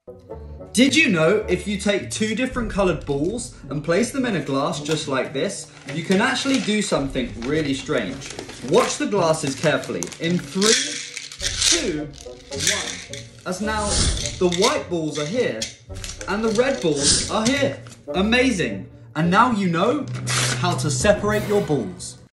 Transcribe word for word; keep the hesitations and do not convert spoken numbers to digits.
Did you know if you take two different coloured balls and place them in a glass just like this, you can actually do something really strange? Watch the glasses carefully. In three, two, one. As now the white balls are here and the red balls are here. Amazing. And now you know how to separate your balls.